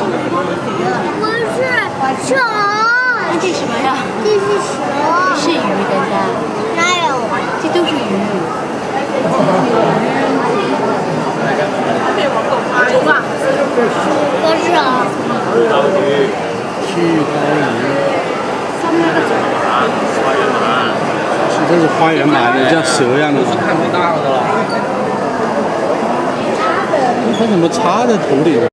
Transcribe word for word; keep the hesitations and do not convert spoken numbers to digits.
什么？ 不是蛇。 那这什么呀？ 这是蛇。 是鱼，等一下。 哪有？ 这都是鱼。虫啊？ 不是啊。 巨高鱼。巨高鱼。 上面那个马，花园马。 这是花园马，有像蛇一样的。 都是看不到的了。 它怎么插在土里？